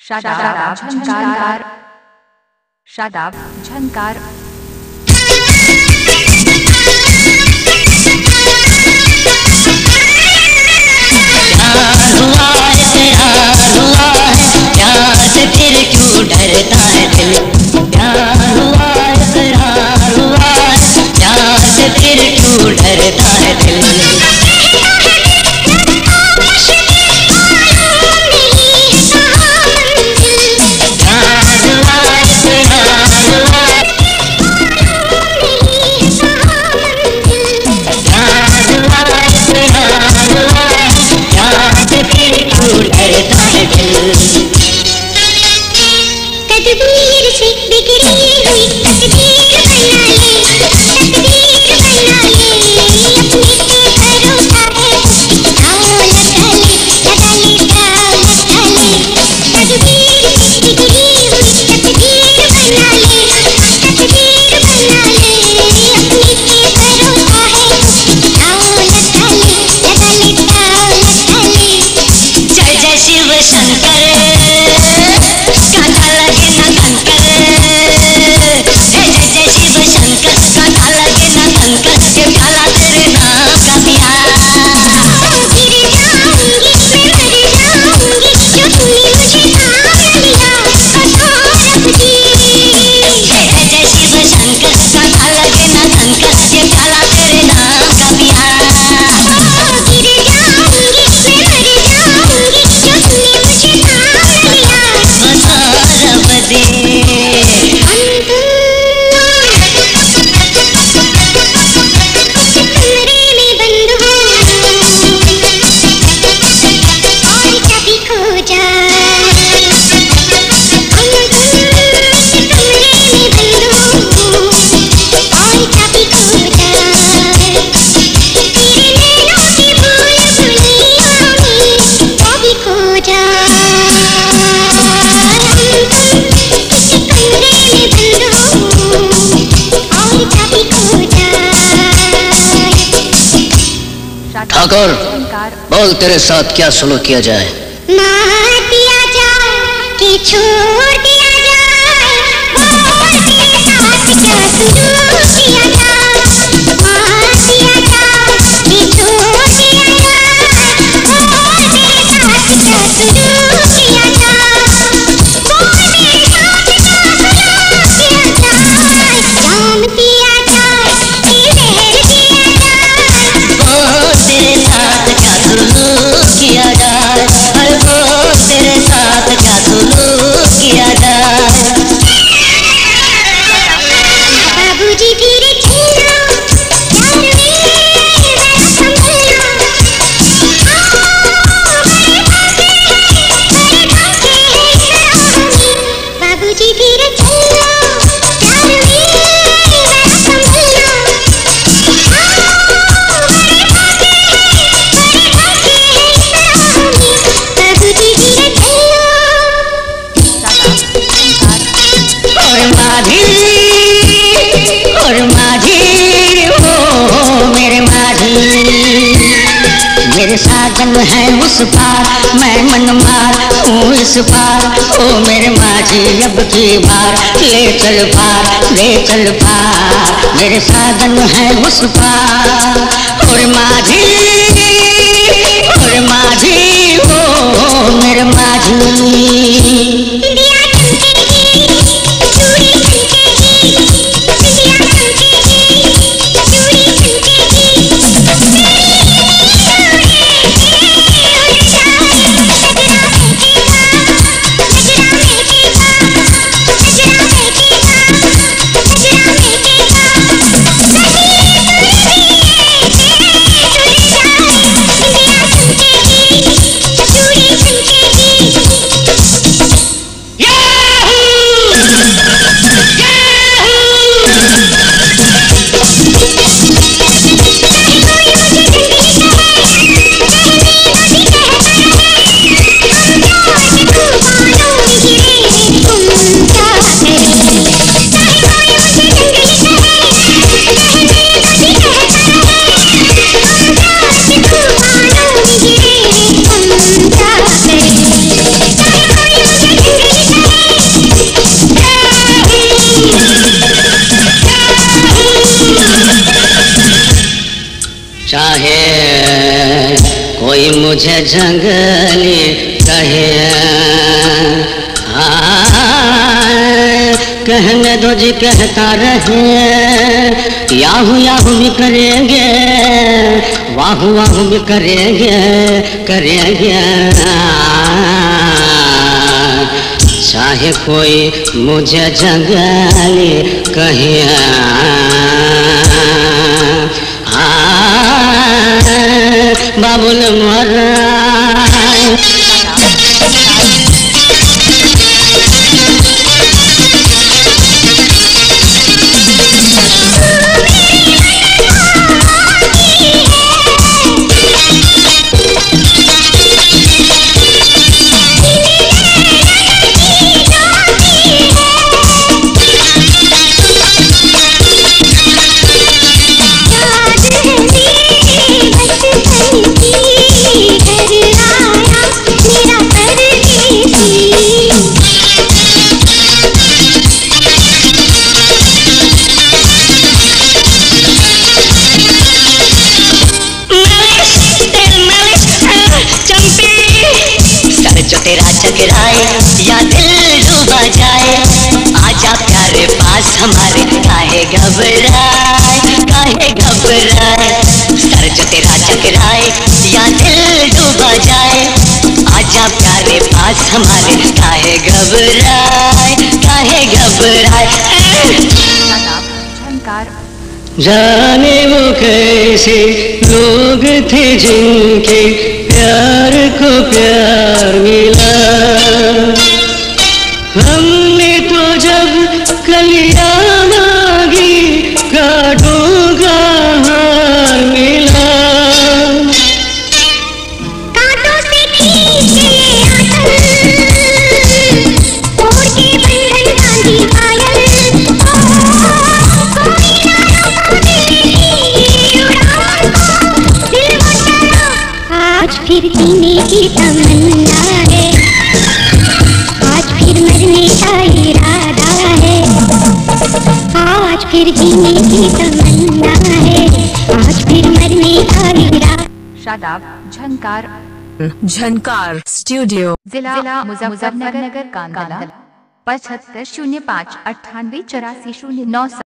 शादाब झंकार, शादाब झंकार। प्यार हुआ है, प्यार से फिर क्यों डरता है दिल। प्यार हुआ है, प्यार से फिर क्यों डरता है दिल। तकदीर से बिखरी हुई तकदीर बना ले, तकदीर बना ले, अपने पे भरोसा है, आओ लगा ले, लगा ले, लगा ले। तकदीर से बिखरी हुई तकदीर बना ले, तकदीर बना ले, अपने पे भरोसा है, आओ लगा ले, लगा ले, लगा ले। जय जय शिव शंकर, कांटा लगे ना कंकर। जय जय जय शिव शंकर, कांटा लगे ना कंकर। ये प्याला तेरे नाम का पिया। गिर जाऊंगी मैं, मर जाऊंगी, जो तूने मुझे थाम लिया, रब जी। जय जय शिव शंकर, कांटा लगे ना कंकर। ये प्याला तेरे नाम का पिया। गिर जाऊंगी मैं, मर जाऊंगी, जो तूने मुझे थाम लिया, रब दे। कमरे में बंद हो और चाबी खो जाए। कमरे में बंद हो और चाबी खो जाए। तेरे नैनों की भूल भुलैया में चाबी खो जाए। इस कमरे में बंद हो और चाबी खो जाए। ठाकुर, बोल तेरे साथ क्या सुलूक किया जाए। मार दिया जाए कि छोड़ दिया जाए, बोल तेरे साथ क्या सुलूक किया जाए। मार दिया जाए कि छोड़ दिया जाए, बोल तेरे साथ क्या सुलूक किया जाए। बोल तेरे साथ क्या सुलूक किया जाए। जाम दिया जाए कि जहर दिया जाए। बोल तेरे साथ क्या सुलूक किया जाए। अरे बोल तेरे साथ क्या सुलूक किया जाए। बाबूजी धीरे चलना, प्यार में जरा संभलना। बड़े भागे बाबूजी धीरे चलना, प्यार में जरा संभलना। बड़े भागे बाबूजी धीरे चलना। और माझी हो मेरे माझी, मेरे साजन है उस पार, मैं मन मार हूँ इस पार। ओ मेरे माझी अब की बार ले चल पार, ले चल पार। मेरे साजन है उस पार। और माझी हो मेरे माझी। दिया चमकेगी, चूड़ी चमकेगी, दिया चमकेगी, चूड़ी चमकेगी। चाहे कोई मुझे जंगली कहे, कहने दो जी कहता रहे, याहू याहू भी करेंगे, वाहू वाहू भी करेंगे, करेंगे। चाहे कोई मुझे जंगली कहे, बाबुल मोरा जो तेरा टकराए या दिल डूबा जाए, आजा प्यारे पास हमारे, काहे घबराए, काहे घबराए। सर जो तेरा टकराए या दिल डूबा जाए, आजा प्यारे पास हमारे, काहे घबराए, काहे घबराए। जाने वो कैसे लोग थे जिनके प्यार को प्यार मिला, हमने तो जब कलियां मांगी कांटों का हार मिला। कांटों से खींचे आंचल, तोड़ के बंधन बांधी पायल, आज फिर जीने की तमन्ना है, आज फिर मरने का इरादा है, आज फिर जीने की तमन्ना है, आज फिर मरने का इरादा। शादाब झनकार झनकार स्टूडियो जिला मुजफ्फरनगर कांदला 75 05 98 84 09।